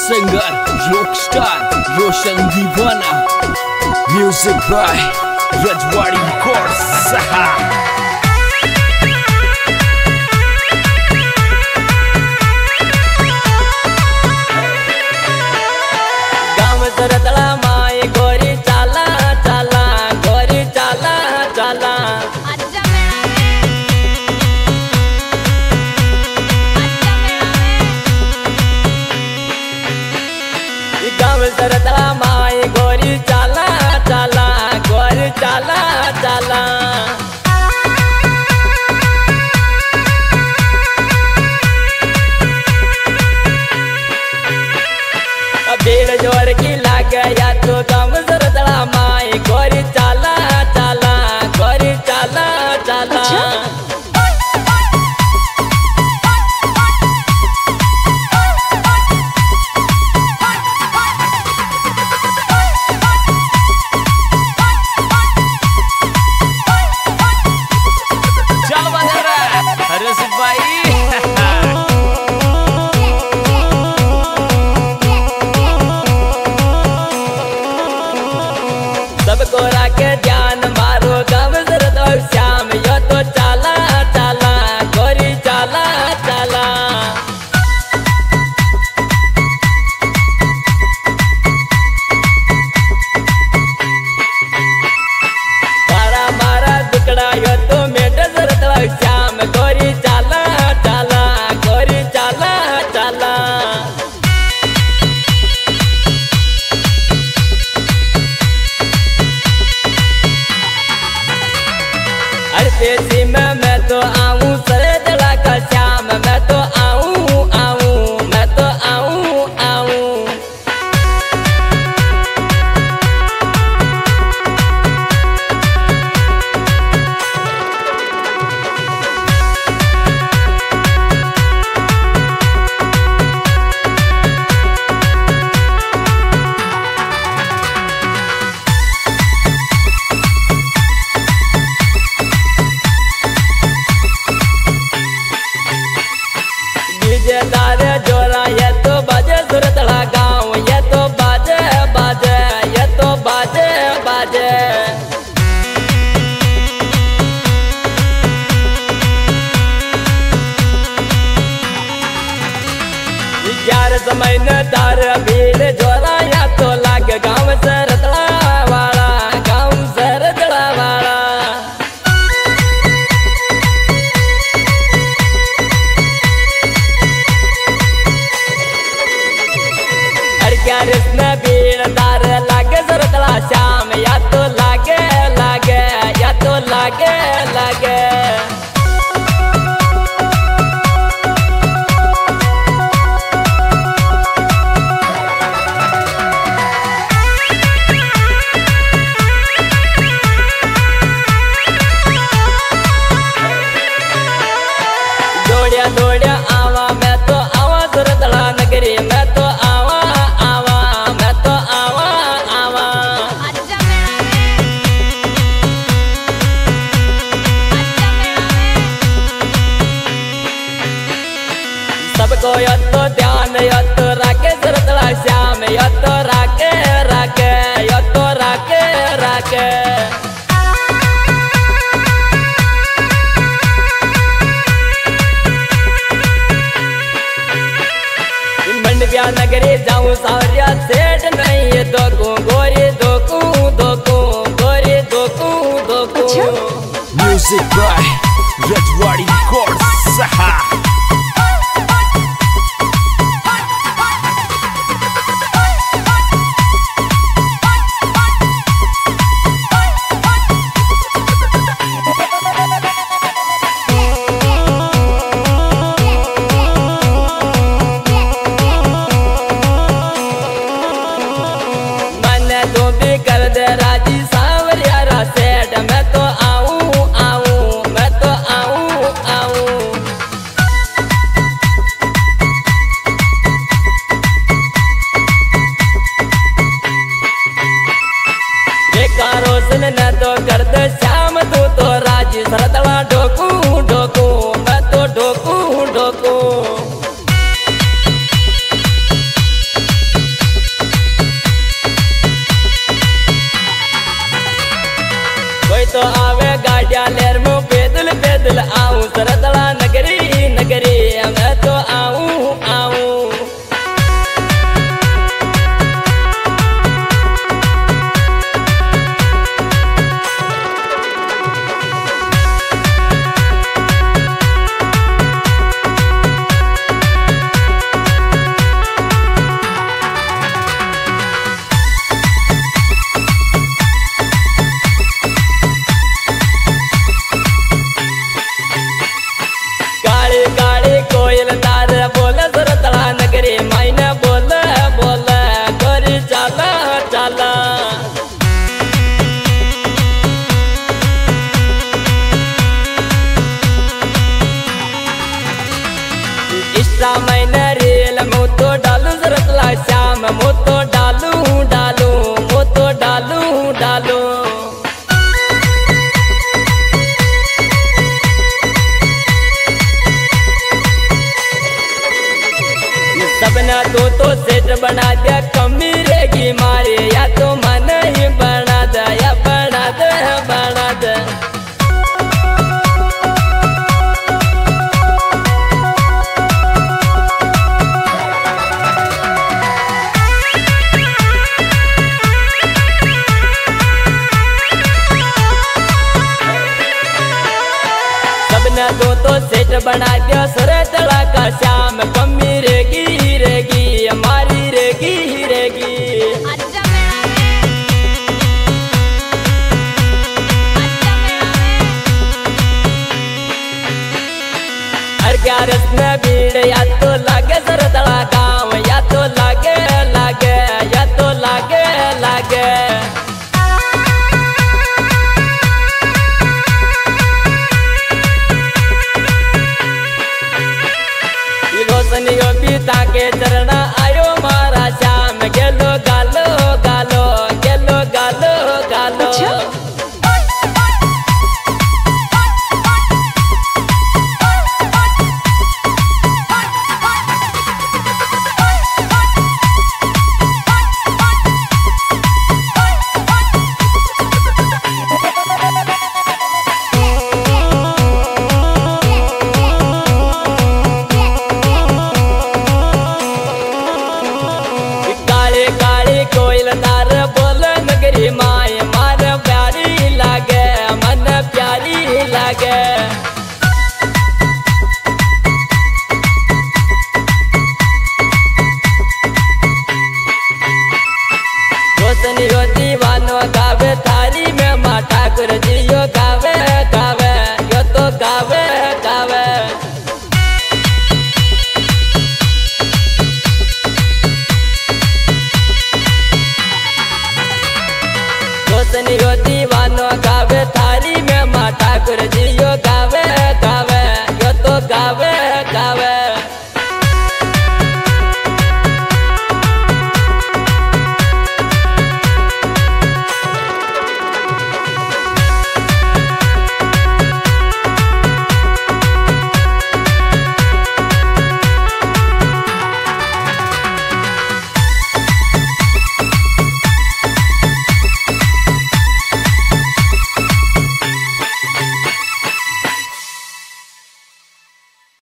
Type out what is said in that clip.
Singer Rockstar रोशन दीवाना, music by Rajwadi records. गाँव सरतला माए गोरी चाला चाला, गोरी चाला चाला। गाँव सरतला माए गोरी चाला चाला, गोरी चाला चाला। भीड़ जोर की लाग या तो गाँव सरतला माए गोरी चाला चाला, गोरी चाला चाला। चल बंदरा हरस भाई। सबको राके ध्यान मारो गाँव सरतला श्याम यो तो चाला चाला, गोरी चाला चाला। मारा मारा दुकड़ा यो तो मेट सरतला श्याम, गोरी चाला चाला, गोरी चाला चाला। हर पेशी में मैं तो आऊं सरतला का श्याम, मैं तो आऊं आऊं, मैं तो आऊं आऊं। डीजेदार जोरा ये तो बाजे सुरतला गाँव, ये तो बाजे बाजे, ये तो बाजे बाजे। ग्यारह समय न तार भीड़ जोरा या तो लाग गाँव सरतला वाला, गाँव सरतला वाला। कृष्ण भीड़ तार लागे सरतला श्याम, या तो लागे लागे, या तो लागे लागे। दौड़िया दौड़िया आवा मैं तो आवा सरतला नगरी, मैं तो आवा आवा, मैं तो आवा आवा। सबको यो तो ध्यान यो तो राके सरतला श्याम, यो तो राके राके, यो तो राके राके। मंडविया नगरी जाऊं सावरिया सेठ नहीं ये दोकू, गोरी दोकू दोकू, गोरी दोकू दोकू। Music by Rajwadi records. कर दे राजी सावरिया रा सेठ, मैं तो आऊं आऊं, मैं तो आऊं आऊं। देखा रोशन ने तो कर दे श्याम, तू तो राजी सरतला ढोकू ढोकू, मैं तो ढोकू ढोकू। सबने तो सेट बना दिया, कमी रहेगी मारे या तो मन ही बना दे या बना दे बना दे। सबने तो सेट बना दिया, सरे तला का श्याम, कमी रहेगी रहेगी हमारी रहेगी रहेगी। हर ग्यारस में भीड़ या तो लागे सर तला गाँव, या तो लागे लागे या तो लागे लागे। रोशनियों पिता के चरण आयो मारा श्याम, गेलो गालो गालो गेलो गालो गालो। कोयलदार बोल नगरी माए, मार प्यारी लागे मन प्यारी लागे। रोशनी हो दीवानो गावे थारी में, माँ ठाकुर जी यो गावे गावे यो तो गावे गावे। रोशनी हो दीवानो गावे थारी में, माँ ठाकुर जी यो गावे गावे यो तो गावे गावे।